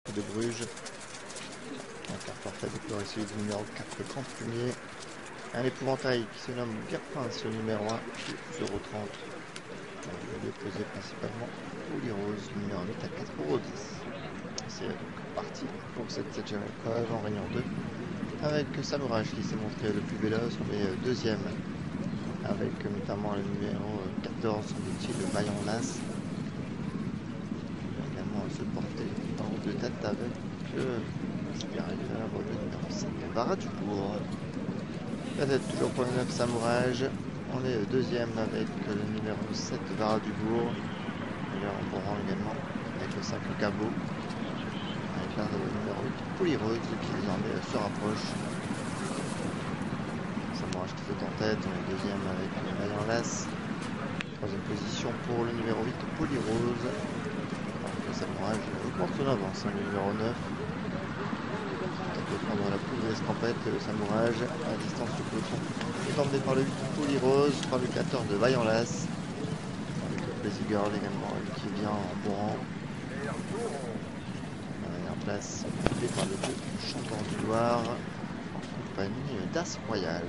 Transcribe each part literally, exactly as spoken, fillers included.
de Bruges. Un carte parfait déploré celui du numéro quatre, Campumier. Un épouvantail qui se nomme Birprince, le numéro un, zéro trente. Il est posé principalement Holy Rose, le numéro huit à quatre euros dix. C'est donc parti pour cette septième épreuve en réunion deux. Avec Samouraï qui s'est montré le plus véloce, on est deuxième. Avec notamment le numéro quatorze, semble-t-il, le Vaillant Las. Il va également se porter en haut de tête avec le supérieur, le numéro cinq, Vara du Bourg. La tête toujours pour le neuf Samouraï. On est deuxième avec le numéro sept, Vara du Bourg. Et là, on prend également avec le cinq, le Cabot. Avec là, le numéro huit, Polyrose, qui désormais se rapproche. Samouraï qui est en tête. On est deuxième avec le Vaillant Las. Troisième position pour le numéro huit, Polyrose. Alors que Samouraï augmente son avance, hein, le numéro neuf. On peut prendre la poule de l'escampette, le Samouraï à distance du peloton. est emmené par le huit, Polyrose, par le quatorze de Vaillant Las. Avec le Crazy Girl également qui vient en bourrant. La dernière place occupée par le deux, Chantant du Loir, en compagnie d'As Royal.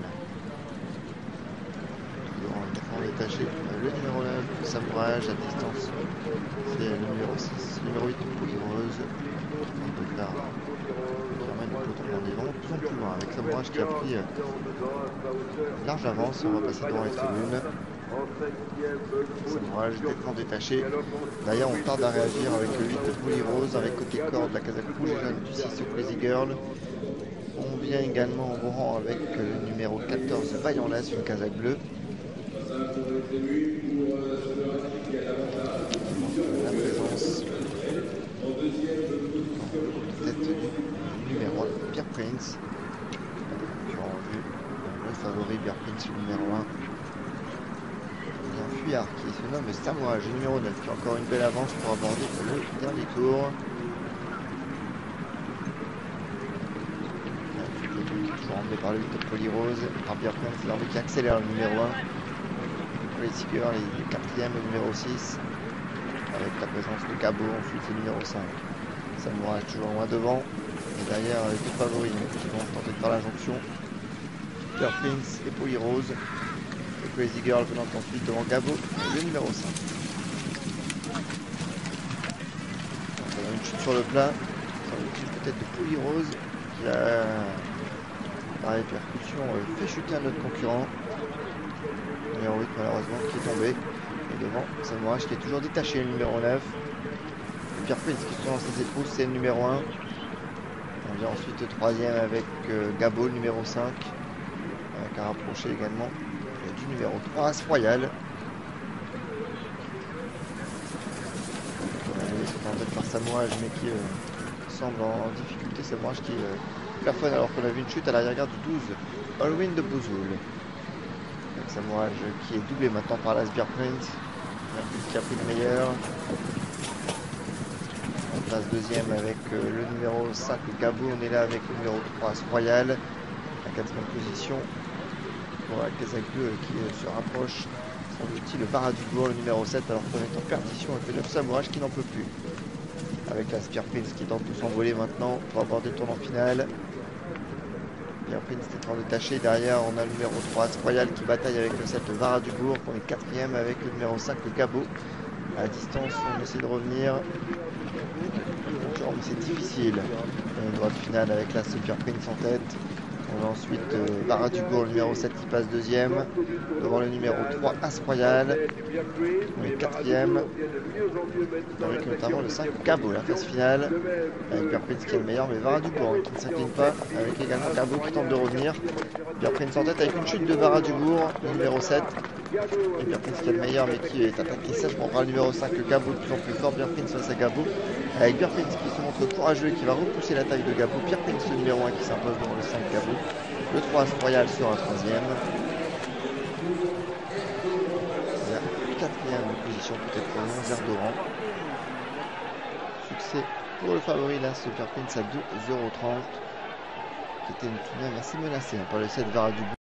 En détaché, le numéro neuf, Samouraï à distance, c'est le numéro six, le numéro huit, Polyrose. On peut faire permettre le peloton d'en est de plus en plus loin avec Samouraï qui a pris une large avance. On va passer devant les tribunes. Samouraï nettement détaché. D'ailleurs, on tarde à réagir avec le huit, Polyrose, avec côté corde la casaque rouge et jaune du six, Crazy Girl. On vient également en rang avec le numéro quatorze, Vaillant Las, une casaque bleue. La présence tête du numéro un, Pierre Prince. Le favori Pierre Prince, le numéro un. Il y a un fuyard qui se nomme Samouraï, le numéro neuf, qui a encore une belle avance pour aborder le dernier tour. Toujours emmené par le huit, Polyrose, par Pierre Prince, l'armée qui accélère le numéro un. Les Tigers, les quatrième, le numéro six, avec la présence de Cabot, ensuite le numéro cinq. Samouraï toujours loin devant, et derrière les deux favoris qui vont tenter de faire la jonction. Pierre Prince et Polyrose. Le Crazy Girl venant ensuite devant Cabot, le numéro cinq. On a une chute sur le plat, peut-être de Polyrose, qui a, par répercussion, fait chuter un autre concurrent. Numéro huit malheureusement qui est tombé. Et devant Samouraï qui est toujours détaché, le numéro neuf. Et Pierre Prince qui se lance ses épaules, c'est le numéro un. On vient ensuite troisième avec euh, Gabo, le numéro cinq. Avec un rapproché également euh, du numéro trois, As Royal. C'est en tête par Samouraï mais qui euh, semble en, en difficulté. Samouraï qui euh, plafonne alors qu'on a vu une chute à l'arrière-garde du douze, Halloween de Bouzoul. Samouraï qui est doublé maintenant par l'As Pierre Prince, qui a pris le meilleur. On place deuxième avec euh, le numéro cinq, le Gabo. On est là avec le numéro trois, As Royal. La quatrième position pour la casaque bleue qui euh, se rapproche. Semble-t-il le Vara du Bourg, le numéro sept, alors qu'on est en perdition avec le neuf Samouraï qui n'en peut plus. Avec l'As Pierre Prince qui tente de s'envoler maintenant pour aborder le tournant final. Pierre Prince étant détaché. Derrière, on a le numéro trois, As Royal, qui bataille avec le sept, Vara du Bourg. On est quatrième avec le numéro cinq, le Gabo. À distance, on essaie de revenir. Mais c'est difficile. Une droite finale avec l'As Pierre Prince en tête. On a ensuite euh, Vara du Bourg, le numéro sept, qui passe deuxième. Devant le numéro trois, As Royal. On est quatrième. Avec notamment le cinq, Gabo, la phase finale. Avec Pierre Prince qui est le meilleur, mais Vara du Bourg qui ne s'incline pas. Avec également Gabo qui tente de revenir. Pierre Prince en tête avec une chute de Vara du Bourg, le numéro sept. Et Pierre Prince qui est le meilleur, mais qui est attaqué sèche pour prendre le numéro cinq, le Gabo, de plus en plus fort. Pierre Prince face à Gabo. Avec Pierre Prince qui se montre courageux et qui va repousser l'attaque de Gabo. Pierre Prince le numéro un qui s'impose devant le cinq, Gabo. Le trois, As Royal sur un troisième. La quatrième position peut-être pour le onze, Erdogan. Succès pour le favori là, ce Pierre Prince à deux zéro trente. Qui était une finale assez menacée hein, par le sept, Vara du Bourg.